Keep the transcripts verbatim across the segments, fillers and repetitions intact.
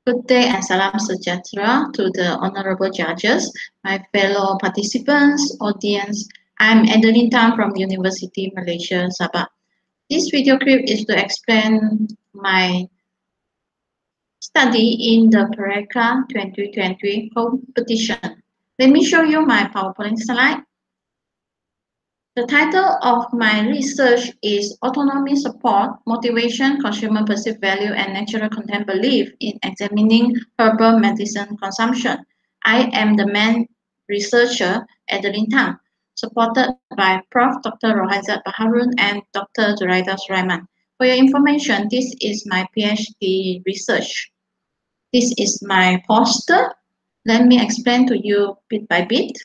Good day and salam sejahtera to the honorable judges, my fellow participants, audience. I'm Adeline Tan from University Malaysia, Sabah. This video clip is to explain my study in the PRECA twenty twenty competition. Let me show you my PowerPoint slide. The title of my research is Autonomy Support, Motivation, Consumer Perceived Value, and Natural Content Belief in Examining Herbal Medicine Consumption. I am the main researcher, Adeline Tang, supported by Professor Doctor Rohaizat Baharun and Doctor Zuraida Sulaiman. For your information, this is my PhD research. This is my poster. Let me explain to you bit by bit.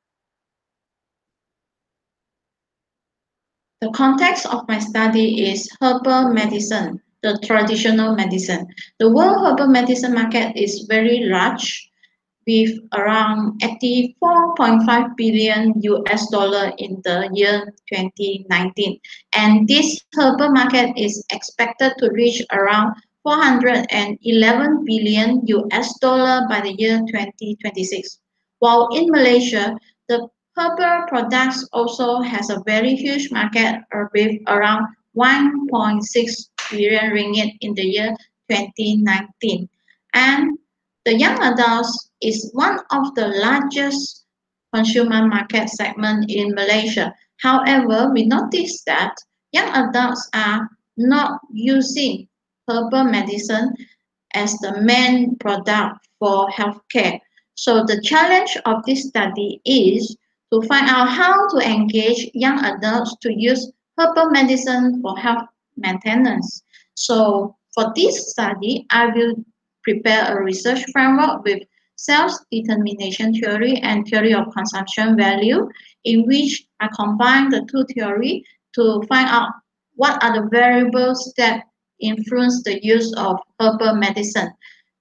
The context of my study is herbal medicine, the traditional medicine. The world herbal medicine market is very large, with around eighty-four point five billion U S dollar in the year twenty nineteen. And this herbal market is expected to reach around four hundred eleven billion U S dollar by the year twenty twenty-six. While in Malaysia, the herbal products also has a very huge market with around one point six billion ringgit in the year twenty nineteen. And the young adults is one of the largest consumer market segment in Malaysia. However, we notice that young adults are not using herbal medicine as the main product for healthcare. So the challenge of this study is to find out how to engage young adults to use herbal medicine for health maintenance. So for this study, I will prepare a research framework with self-determination theory and theory of consumption value, in which I combine the two theories to find out what are the variables that influence the use of herbal medicine.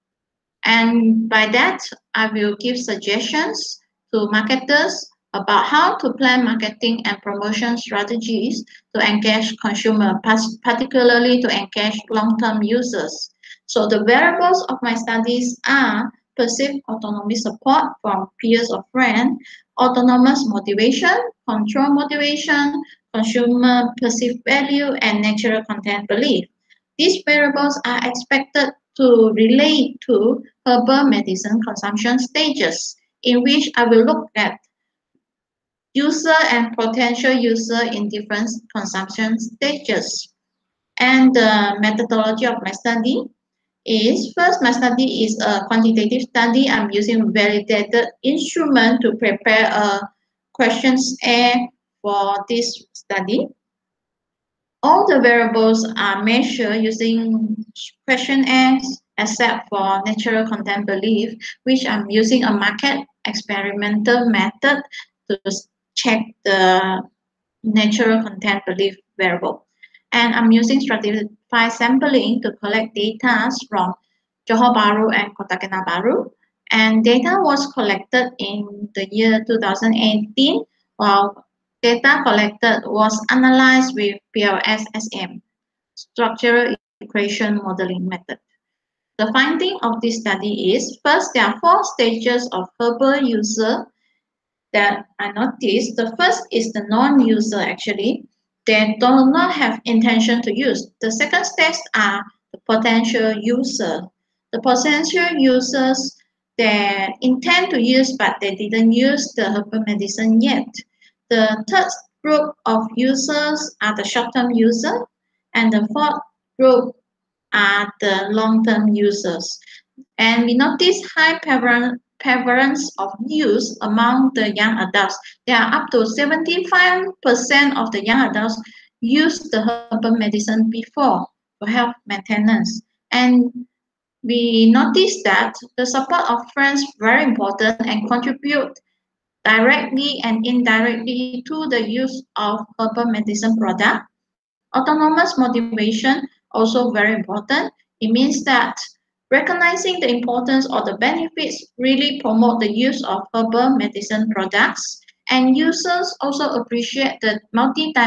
And by that, I will give suggestions to marketers about how to plan marketing and promotion strategies to engage consumers, particularly to engage long-term users. So the variables of my studies are perceived autonomy support from peers or friends, autonomous motivation, control motivation, consumer perceived value, and natural content belief. These variables are expected to relate to herbal medicine consumption stages, in which I will look at user and potential user in different consumption stages. And the methodology of my study is, first, my study is a quantitative study. I'm using validated instrument to prepare a questionnaire for this study. All the variables are measured using questionnaires except for natural content belief, which I'm using a market experimental method to check the natural content belief variable. And I'm using stratified sampling to collect data from Johor Bahru and Kota Kinabalu. And data was collected in the year two thousand eighteen, while data collected was analyzed with P L S S M, structural equation modeling method. The finding of this study is, first, there are four stages of herbal user that I noticed. The first is the non-user actually. They do not have intention to use. The second stage are the potential user. The potential users, they intend to use, but they didn't use the herbal medicine yet. The third group of users are the short-term user, and the fourth group are the long-term users. And we notice high prevalence of use among the young adults. There are up to seventy-five percent of the young adults use the herbal medicine before for health maintenance. And we notice that the support of friends is very important and contribute directly and indirectly to the use of herbal medicine product. Autonomous motivation also very important. It means that recognizing the importance of the benefits really promote the use of herbal medicine products, and users also appreciate the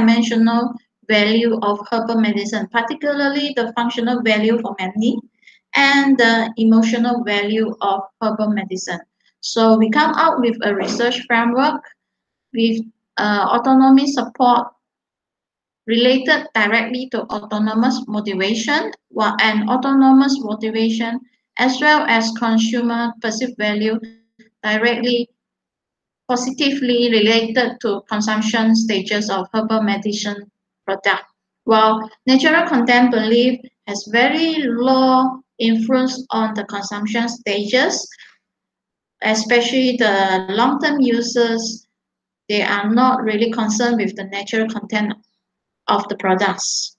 multidimensional value of herbal medicine, particularly the functional value for many. and the emotional value of herbal medicine. So we come out with a research framework with uh, autonomy support related directly to autonomous motivation and autonomous motivation as well as consumer perceived value directly positively related to consumption stages of herbal medicine product. While natural content belief has very low influence on the consumption stages, especially the long-term users, they are not really concerned with the natural content of the products.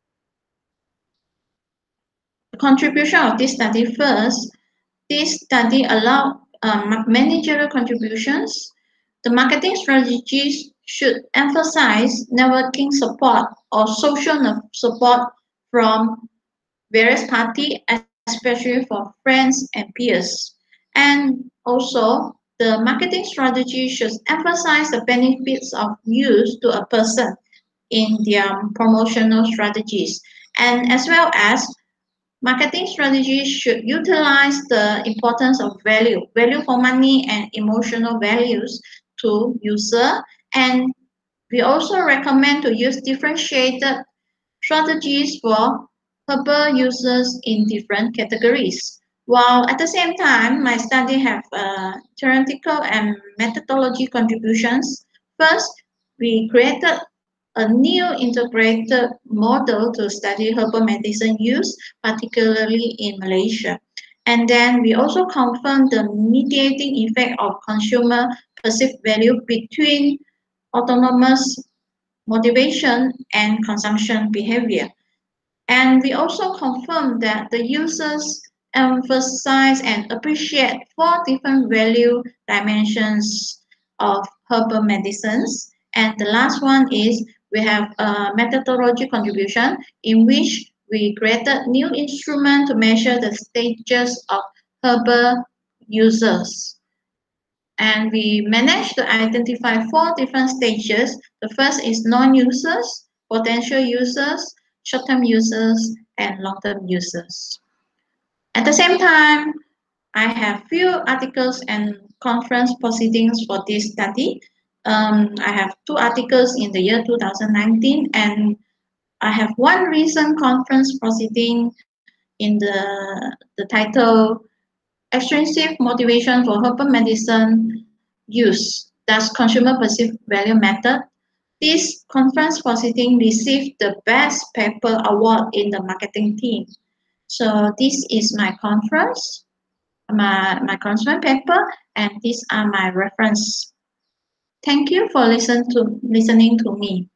The contribution of this study first, this study allowed um, managerial contributions. The marketing strategies should emphasize networking support or social support from various parties, especially for friends and peers. And also, the marketing strategy should emphasize the benefits of use to a person in their promotional strategies, and as well as marketing strategies should utilize the importance of value, value for money and emotional values to user. And we also recommend to use differentiated strategies for herbal users in different categories. While at the same time, my study have uh, theoretical and methodology contributions. First, we created a new integrated model to study herbal medicine use, particularly in Malaysia. And then we also confirmed the mediating effect of consumer perceived value between autonomous motivation and consumption behavior. And we also confirmed that the users emphasize and appreciate four different value dimensions of herbal medicines. And the last one is we have a methodology contribution in which we created new instrument to measure the stages of herbal users. And we managed to identify four different stages. The first is non-users, potential users, short-term users, and long-term users. At the same time, I have few articles and conference proceedings for this study. Um, I have two articles in the year two thousand nineteen, and I have one recent conference proceeding in the, the title Extrinsic Motivation for Herbal Medicine Use, Does Consumer Perceive Value Matter? This conference proceeding received the Best Paper Award in the marketing team. So this is my conference, my, my conference paper, and these are my reference. Thank you for listen to, listening to me.